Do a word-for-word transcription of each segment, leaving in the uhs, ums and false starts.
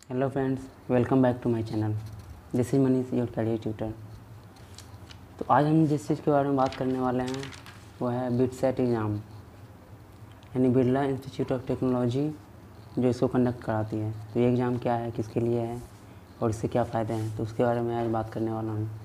Hello friends, welcome back to my channel. This is Manish, your career tutor. तो आज हम जिस चीज़ के बारे में बात करने वाले हैं वो है बिटसेट एग्ज़ाम, यानी बिरला इंस्टीट्यूट ऑफ टेक्नोलॉजी जो इसको कंडक्ट कराती है। तो ये एग्ज़ाम क्या है, किसके लिए है और इससे क्या फ़ायदे हैं, तो उसके बारे में आज बात करने वाला हूँ।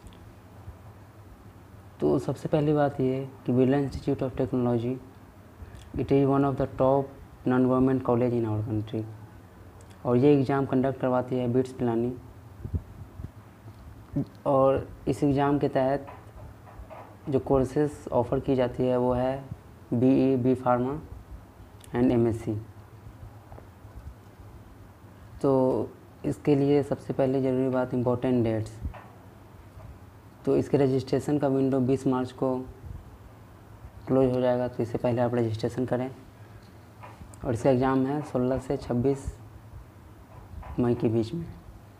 तो सबसे पहली बात ये कि Birla institute of technology it is one of the top non government college in our country, और ये एग्ज़ाम कंडक्ट करवाती है बिट्स पिलानी। और इस एग्ज़ाम के तहत जो कोर्सेज ऑफ़र की जाती है वो है BE, B pharma and MSc. तो इसके लिए सबसे पहले ज़रूरी बात इम्पोर्टेंट डेट्स। तो इसके रजिस्ट्रेशन का विंडो बीस मार्च को क्लोज हो जाएगा, तो इससे पहले आप रजिस्ट्रेशन करें। और इसका एग्ज़ाम है सोलह से छब्बीस मई के बीच में।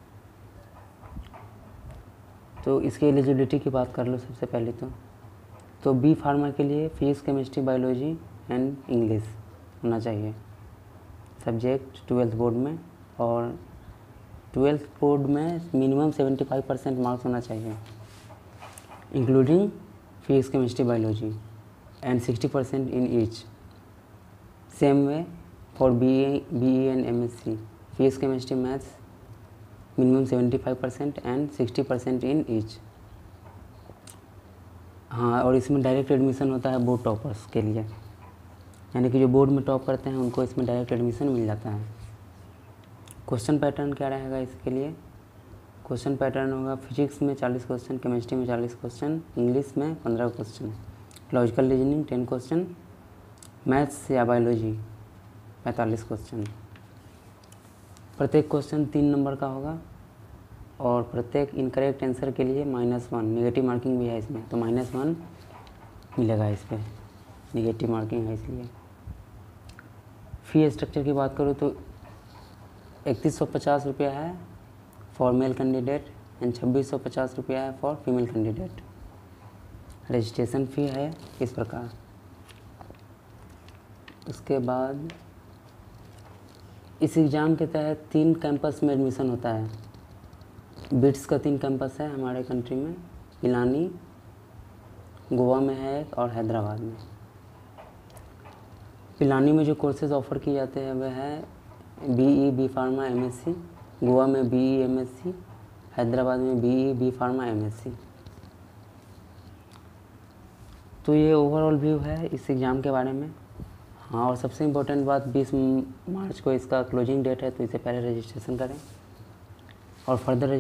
तो इसकी एलिजिबिलिटी की बात कर लो सबसे पहले तो तो बी फार्मा के लिए physics, chemistry, biology and English होना चाहिए सब्जेक्ट ट्वेल्थ बोर्ड में, और ट्वेल्थ बोर्ड में minimum seventy five percent marks होना चाहिए including physics, chemistry, biology and sixty percent in each. Same way for B A B E and M S C, physics, chemistry, maths minimum seventy five percent and sixty percent in each. हाँ, और इसमें direct admission होता है board toppers के लिए, यानी कि जो बोर्ड में टॉप करते हैं उनको इसमें डायरेक्ट एडमिशन मिल जाता है। क्वेश्चन पैटर्न क्या रहेगा इसके लिए? क्वेश्चन पैटर्न होगा फिजिक्स में चालीस क्वेश्चन, केमिस्ट्री में चालीस क्वेश्चन, इंग्लिश में पंद्रह question, logical reasoning ten question, maths या बायोलॉजी पैंतालीस क्वेश्चन। प्रत्येक क्वेश्चन तीन नंबर का होगा और प्रत्येक इनकरेक्ट आंसर के लिए माइनस वन, निगेटिव मार्किंग भी है इसमें, तो माइनस वन मिलेगा इस पर, निगेटिव मार्किंग है इसलिए। फ़ी स्ट्रक्चर की बात करूँ तो इकतीस सौ पचास रुपया है फॉर मेल कैंडिडेट एंड छब्बीस सौ पचास रुपया है for female candidate. Registration fee है इस प्रकार। उसके बाद इस एग्ज़ाम के तहत तीन कैंपस में एडमिशन होता है। बिट्स का तीन कैंपस है हमारे कंट्री में, पिलानी गोवा में है एक और हैदराबाद में। पिलानी में जो कोर्सेज ऑफ़र किए जाते हैं वह है BE, B pharma, MSc. Goa में बीई, एमएससी, हैदराबाद में बीई, बी फार्मा, एमएससी। तो ये ओवरऑल व्यू है इस एग्ज़ाम के बारे में। हाँ, और सबसे इम्पोर्टेंट बात बीस मार्च को इसका क्लोजिंग डेट है, तो इससे पहले रजिस्ट्रेशन करें। और फर्दर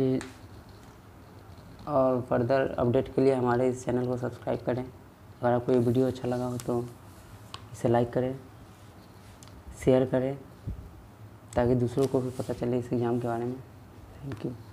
और फर्दर अपडेट के लिए हमारे इस चैनल को सब्सक्राइब करें। अगर आपको ये वीडियो अच्छा लगा हो तो इसे लाइक करें, शेयर करें, ताकि दूसरों को भी पता चले इस एग्ज़ाम के बारे में। Thank you.